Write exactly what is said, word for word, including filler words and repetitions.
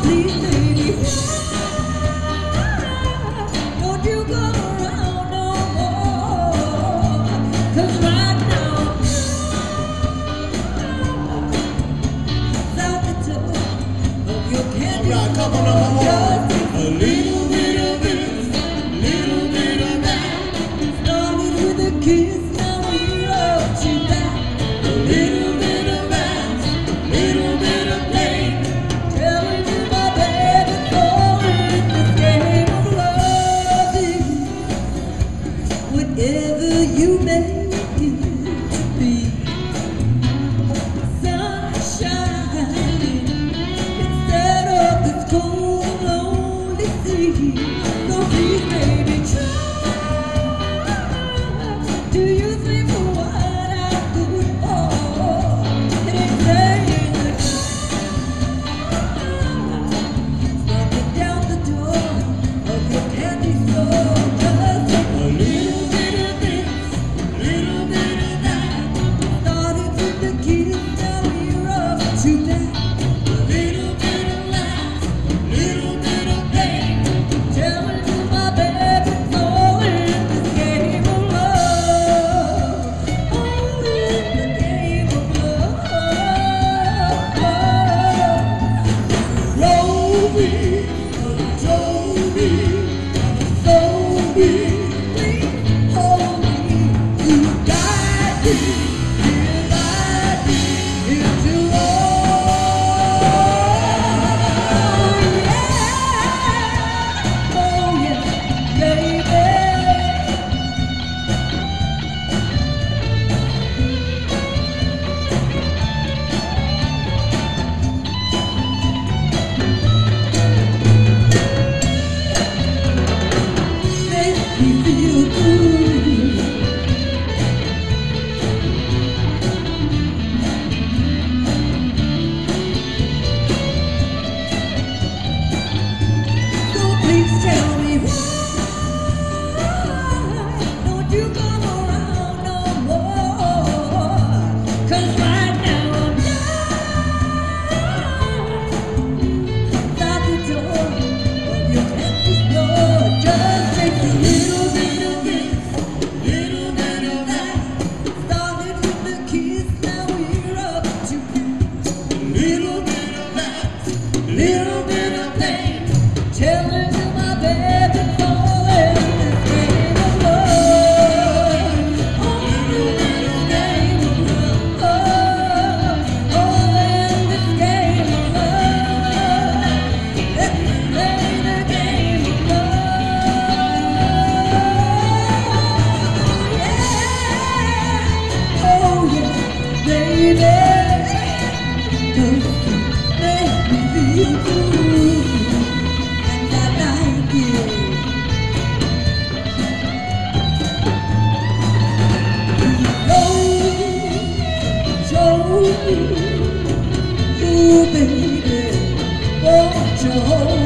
please, baby, don't you go around no more. 'Cause right now I'm out the door of your candy All right, come on, store. number one. Just A little bit of this, little bit of that. started with a kiss, now we're up to that. A little bit of that, little bit of pain. Telling you my baby fall in this game of loving. Whatever you make it to be, sunshine instead of this cold and lonely sea. So please, baby, try. Do you think for what I'm good for? It ain't saying that. Knocking down the door of your candy store. Just take A little bit of this, little bit of that. started with the kiss, now we're up to that. A little bit of laugh, little bit of pain. Telling you my baby's all in this game of love. All in the game of love. Roll me, roll me, roll me. Please hold me. You guide me, guide me into love. Yeah. Oh yeah, baby. Make me feel good. So please tell me why don't you come around no more? 'Cause right now I'm down out the door of your candy store. Just take a little bit of this, Little bit of that, started with the kiss, now we're up to little bit of that, little bit of pain. telling you my baby falling in this game of love. All in this game of love. All in this game of love. Let's play the game of love. Yeah. Oh yeah, baby. 'Cause you make me feel good. And I like it. Hold me, you baby, won't you hold